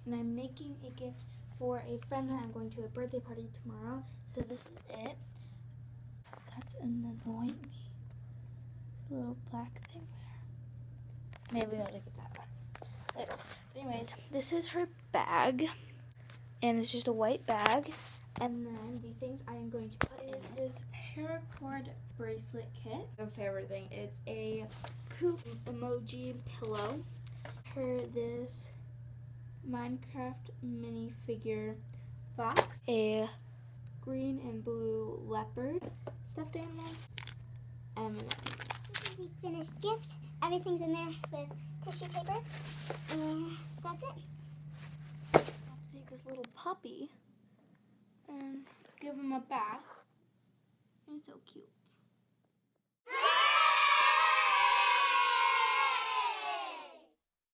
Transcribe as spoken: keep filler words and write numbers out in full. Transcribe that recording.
and I'm making a gift for a friend that I'm going to a birthday party tomorrow. So this is it. That's annoying me. It's a little black thing there. Maybe we ought to get that back later. But anyways, this is her bag, and it's just a white bag. And then the things I am going to put in is this paracord bracelet kit. My favorite thing, it's a poop emoji pillow. Her this Minecraft minifigure box, a green and blue leopard stuffed animal, and this is the finished gift. Everything's in there with tissue paper, and that's it. I have to take this little puppy and give him a bath. He's so cute.